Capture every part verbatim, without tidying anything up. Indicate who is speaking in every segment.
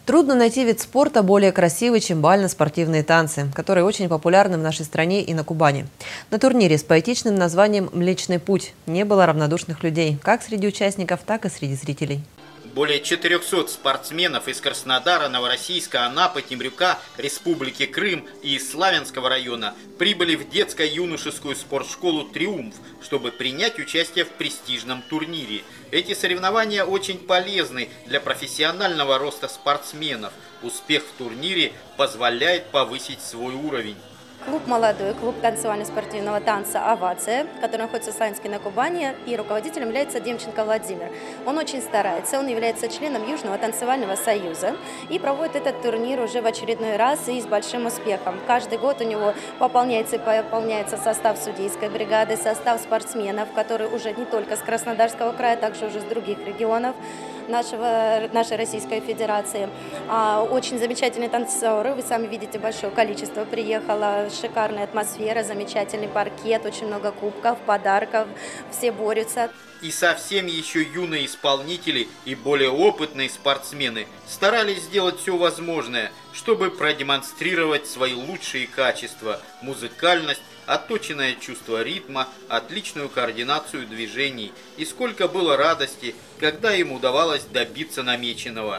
Speaker 1: Трудно найти вид спорта более красивый, чем бально-спортивные танцы, которые очень популярны в нашей стране и на Кубани. На турнире с поэтичным названием «Млечный путь» не было равнодушных людей, как среди участников, так и среди зрителей.
Speaker 2: Более четырёхсот спортсменов из Краснодара, Новороссийска, Анапы, Темрюка, Республики Крым и Славянского района прибыли в детско-юношескую спортшколу «Триумф», чтобы принять участие в престижном турнире. Эти соревнования очень полезны для профессионального роста спортсменов. Успех в турнире позволяет повысить свой уровень.
Speaker 3: Клуб «Молодой», клуб танцевально-спортивного танца «Овация», который находится в Славянске на Кубани, и руководителем является Демченко Владимир. Он очень старается, он является членом Южного танцевального союза и проводит этот турнир уже в очередной раз и с большим успехом. Каждый год у него пополняется и пополняется состав судейской бригады, состав спортсменов, которые уже не только с Краснодарского края, также уже с других регионов нашего, нашей Российской Федерации. Очень замечательные танцоры, вы сами видите, большое количество приехало. Шикарная атмосфера, замечательный паркет, очень много кубков, подарков, все борются.
Speaker 2: И совсем еще юные исполнители и более опытные спортсмены старались сделать все возможное, чтобы продемонстрировать свои лучшие качества – музыкальность, отточенное чувство ритма, отличную координацию движений. И сколько было радости, когда им удавалось добиться намеченного.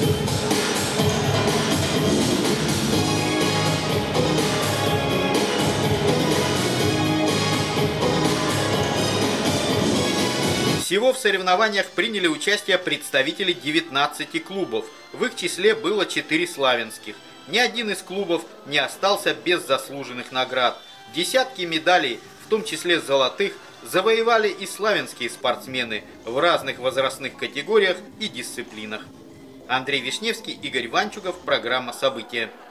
Speaker 2: Всего в соревнованиях приняли участие представители девятнадцати клубов. В их числе было четыре славянских. Ни один из клубов не остался без заслуженных наград. Десятки медалей, в том числе золотых, завоевали и славянские спортсмены в разных возрастных категориях и дисциплинах. Андрей Вишневский, Игорь Ванчугов, программа «События».